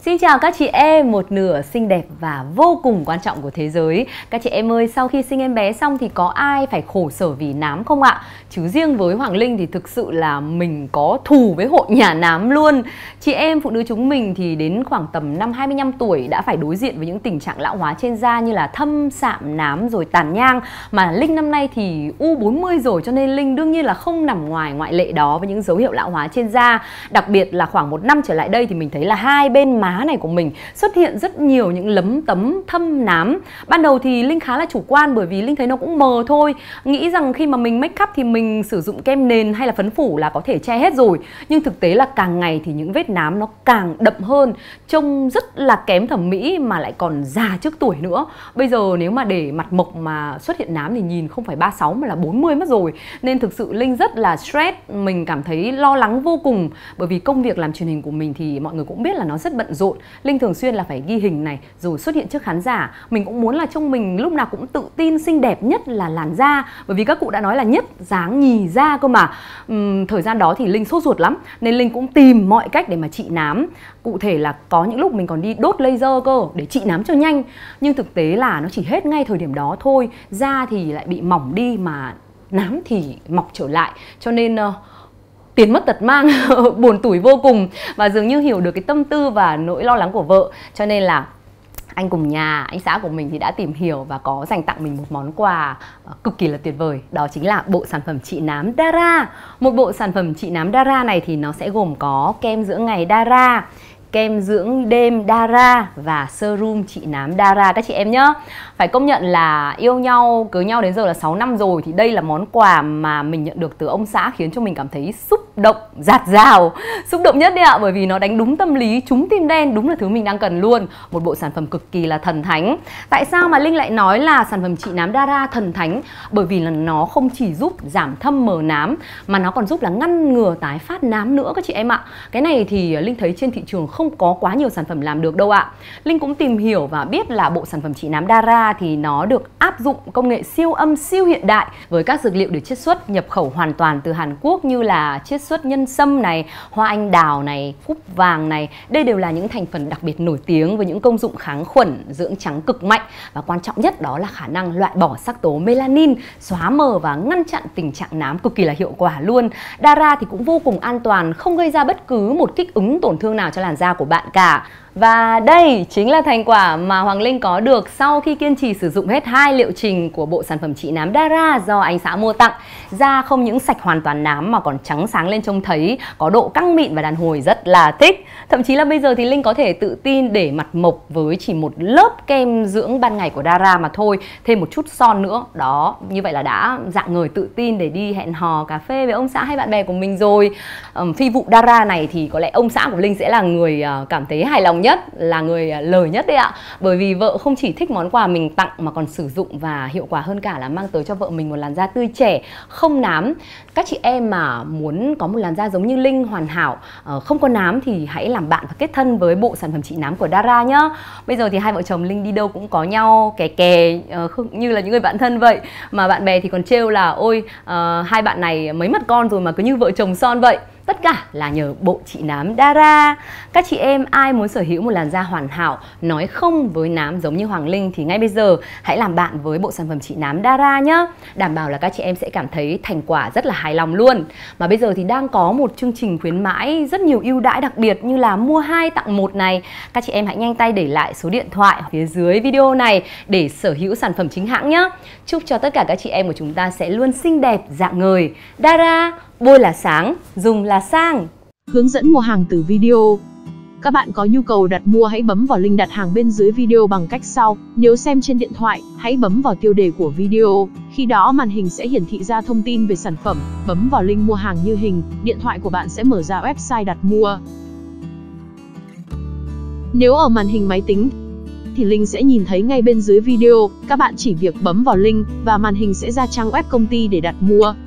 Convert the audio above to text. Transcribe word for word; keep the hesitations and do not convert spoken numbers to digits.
Xin chào các chị em, một nửa xinh đẹp và vô cùng quan trọng của thế giới. Các chị em ơi, sau khi sinh em bé xong thì có ai phải khổ sở vì nám không ạ? Chứ riêng với Hoàng Linh thì thực sự là mình có thù với hội nhà nám luôn. Chị em phụ nữ chúng mình thì đến khoảng tầm năm hai mươi lăm tuổi đã phải đối diện với những tình trạng lão hóa trên da như là thâm, sạm, nám rồi tàn nhang. Mà Linh năm nay thì u bốn mươi rồi, cho nên Linh đương nhiên là không nằm ngoài ngoại lệ đó với những dấu hiệu lão hóa trên da. Đặc biệt là khoảng một năm trở lại đây thì mình thấy là hai bên má này của mình xuất hiện rất nhiều những lấm tấm thâm nám. Ban đầu thì Linh khá là chủ quan bởi vì Linh thấy nó cũng mờ thôi, nghĩ rằng khi mà mình make up thì mình sử dụng kem nền hay là phấn phủ là có thể che hết rồi. Nhưng thực tế là càng ngày thì những vết nám nó càng đậm hơn, trông rất là kém thẩm mỹ mà lại còn già trước tuổi nữa. Bây giờ nếu mà để mặt mộc mà xuất hiện nám thì nhìn không phải ba mươi sáu mà là bốn mươi mất rồi. Nên thực sự Linh rất là stress, mình cảm thấy lo lắng vô cùng. Bởi vì công việc làm truyền hình của mình thì mọi người cũng biết là nó rất bận rộn. Linh thường xuyên là phải ghi hình này rồi xuất hiện trước khán giả. Mình cũng muốn là trông mình lúc nào cũng tự tin, xinh đẹp, nhất là làn da. Bởi vì các cụ đã nói là nhất dáng nhì da cơ mà. uhm, Thời gian đó thì Linh sốt ruột lắm, nên Linh cũng tìm mọi cách để mà trị nám. Cụ thể là có những lúc mình còn đi đốt laser cơ để trị nám cho nhanh. Nhưng thực tế là nó chỉ hết ngay thời điểm đó thôi. Da thì lại bị mỏng đi mà nám thì mọc trở lại. Cho nên uh, tiền mất tật mang, buồn tủi vô cùng. Và dường như hiểu được cái tâm tư và nỗi lo lắng của vợ. Cho nên là anh cùng nhà, anh xã của mình thì đã tìm hiểu và có dành tặng mình một món quà cực kỳ là tuyệt vời. Đó chính là bộ sản phẩm trị nám Dara. Một bộ sản phẩm trị nám Dara này thì nó sẽ gồm có kem dưỡng ngày Dara, kem dưỡng đêm Dara và serum trị nám Dara các chị em nhé. Phải công nhận là yêu nhau, cưới nhau đến giờ là sáu năm rồi thì đây là món quà mà mình nhận được từ ông xã khiến cho mình cảm thấy xúc động dạt dào. Xúc động nhất đấy ạ, bởi vì nó đánh đúng tâm lý, trúng tim đen, đúng là thứ mình đang cần luôn. Một bộ sản phẩm cực kỳ là thần thánh. Tại sao mà Linh lại nói là sản phẩm trị nám Dara thần thánh? Bởi vì là nó không chỉ giúp giảm thâm mờ nám mà nó còn giúp là ngăn ngừa tái phát nám nữa các chị em ạ. Cái này thì Linh thấy trên thị trường không có quá nhiều sản phẩm làm được đâu ạ. Linh cũng tìm hiểu và biết là bộ sản phẩm trị nám Dara thì nó được áp dụng công nghệ siêu âm siêu hiện đại với các dược liệu được chiết xuất nhập khẩu hoàn toàn từ Hàn Quốc như là chiết xuất nhân sâm này, hoa anh đào này, cúc vàng này. Đây đều là những thành phần đặc biệt nổi tiếng với những công dụng kháng khuẩn, dưỡng trắng cực mạnh và quan trọng nhất đó là khả năng loại bỏ sắc tố melanin, xóa mờ và ngăn chặn tình trạng nám cực kỳ là hiệu quả luôn. Dara thì cũng vô cùng an toàn, không gây ra bất cứ một kích ứng tổn thương nào cho làn da của bạn cả. Và đây chính là thành quả mà Hoàng Linh có được sau khi kiên trì sử dụng hết hai liệu trình của bộ sản phẩm trị nám Dara do anh xã mua tặng. Da không những sạch hoàn toàn nám mà còn trắng sáng lên trông thấy, có độ căng mịn và đàn hồi rất là thích. Thậm chí là bây giờ thì Linh có thể tự tin để mặt mộc với chỉ một lớp kem dưỡng ban ngày của Dara mà thôi, thêm một chút son nữa. Đó, như vậy là đã dạng người tự tin để đi hẹn hò cà phê với ông xã hay bạn bè của mình rồi. um, Phi vụ Dara này thì có lẽ ông xã của Linh sẽ là người uh, cảm thấy hài lòng nhất, là người lời nhất đấy ạ. Bởi vì vợ không chỉ thích món quà mình tặng mà còn sử dụng và hiệu quả hơn cả là mang tới cho vợ mình một làn da tươi trẻ, không nám. Các chị em mà muốn có một làn da giống như Linh hoàn hảo, không có nám thì hãy làm bạn và kết thân với bộ sản phẩm trị nám của Dara nhá. Bây giờ thì hai vợ chồng Linh đi đâu cũng có nhau kè kè như là những người bạn thân vậy. Mà bạn bè thì còn trêu là ôi uh, hai bạn này mấy mặt con rồi mà cứ như vợ chồng son vậy. Tất cả là nhờ bộ trị nám Dara. Các chị em ai muốn sở hữu một làn da hoàn hảo, nói không với nám giống như Hoàng Linh thì ngay bây giờ hãy làm bạn với bộ sản phẩm trị nám Dara nhé. Đảm bảo là các chị em sẽ cảm thấy thành quả rất là hài lòng luôn. Mà bây giờ thì đang có một chương trình khuyến mãi rất nhiều ưu đãi đặc biệt như là mua hai tặng một này. Các chị em hãy nhanh tay để lại số điện thoại ở phía dưới video này để sở hữu sản phẩm chính hãng nhé. Chúc cho tất cả các chị em của chúng ta sẽ luôn xinh đẹp, rạng ngời. Dara, bôi là sáng, dùng là sang. Hướng dẫn mua hàng từ video. Các bạn có nhu cầu đặt mua hãy bấm vào link đặt hàng bên dưới video bằng cách sau. Nếu xem trên điện thoại, hãy bấm vào tiêu đề của video. Khi đó màn hình sẽ hiển thị ra thông tin về sản phẩm. Bấm vào link mua hàng như hình, điện thoại của bạn sẽ mở ra website đặt mua. Nếu ở màn hình máy tính thì link sẽ nhìn thấy ngay bên dưới video. Các bạn chỉ việc bấm vào link và màn hình sẽ ra trang web công ty để đặt mua.